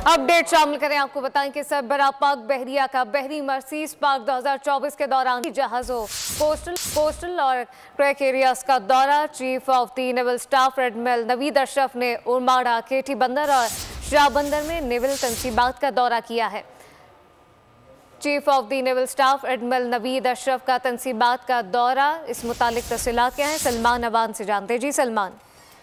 Update शामिल करें। आपको बताएं कि सरबराह पाक बहरिया का बहरी मर्सीज पाक 2024 के दौरान जहाजों कोस्टल और क्रैक एरियाज का दौरा। Chief of the naval staff admiral Naveed Ashraf ने उर्माड़ा, केटी बंदर और शाह बंदर में नेवल तंसीबात का दौरा किया है। Chief of the naval staff admiral Naveed Ashraf का तंसीबात का दौरा, इस मुतालिक तफसीलात क्या हैं, सलमान अवान से जानते। जी सलमान।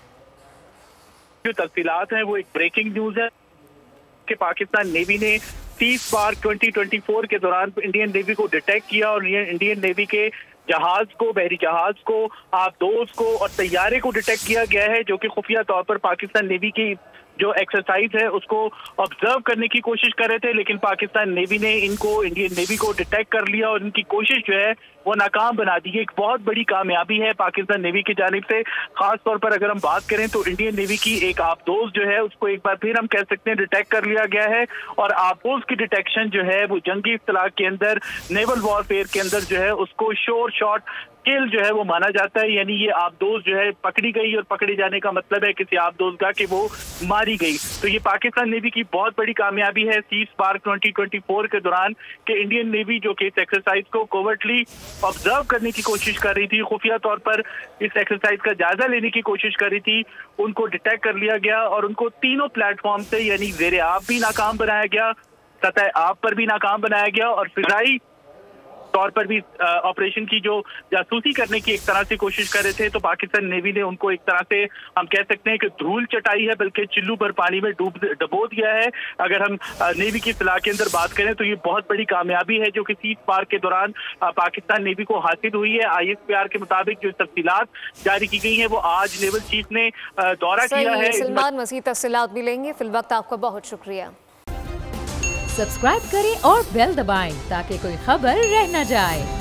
जो तफसीलात हैं वो एक ब्रेकिंग न्यूज है कि पाकिस्तान नेवी ने 30 बार 2024 के दौरान इंडियन नेवी को डिटेक्ट किया और इंडियन नेवी के जहाज को, बहरी जहाज को, आबदोज को और तैयारे को डिटेक्ट किया गया है, जो कि खुफिया तौर पर पाकिस्तान नेवी की जो एक्सरसाइज है उसको ऑब्जर्व करने की कोशिश कर रहे थे, लेकिन पाकिस्तान नेवी ने इनको, इंडियन नेवी को डिटेक्ट कर लिया और इनकी कोशिश जो है वो नाकाम बना दी है। एक बहुत बड़ी कामयाबी है पाकिस्तान नेवी की जानिब से। खास तौर पर अगर हम बात करें तो इंडियन नेवी की एक आबदोज जो है उसको एक बार फिर हम कह सकते हैं डिटेक्ट कर लिया गया है और आबदोज की डिटेक्शन जो है वो जंगी इख्तलाफ के अंदर, नेवल वॉरफेयर के अंदर जो है उसको श्योर शॉट किल जो है वो माना जाता है। यानी ये आबदोज जो है पकड़ी गई और पकड़े जाने का मतलब है किसी आबदोज का कि वो मारी गई। तो ये पाकिस्तान नेवी की बहुत बड़ी कामयाबी है 30 बार 2024 के दौरान कि इंडियन नेवी जो कि इस एक्सरसाइज को कोवर्टली ऑब्जर्व करने की कोशिश कर रही थी, खुफिया तौर पर इस एक्सरसाइज का जायजा लेने की कोशिश कर रही थी, उनको डिटेक्ट कर लिया गया और उनको तीनों प्लेटफॉर्म से यानी ज़ेरे आब भी नाकाम बनाया गया, सतह आब पर भी नाकाम बनाया गया और फिजाई तौर पर भी ऑपरेशन की जो जासूसी करने की एक तरह से कोशिश कर रहे थे। तो पाकिस्तान नेवी ने उनको एक तरह से हम कह सकते हैं कि धूल चटाई है, बल्कि चिल्लू भर पानी में डुबो दिया है। अगर हम नेवी की इत्तला के अंदर बात करें तो ये बहुत बड़ी कामयाबी है जो कि 30 बार के दौरान पाकिस्तान नेवी को हासिल हुई है। ISPR के मुताबिक जो तफसीलात जारी की गई है वो आज नेवल चीफ ने दौरा किया है। सलमान, मज़ीद तफसीलात भी लेंगे। फिल वक्त आपका बहुत शुक्रिया। सब्सक्राइब करें और बेल दबाएं ताकि कोई खबर रह न जाए।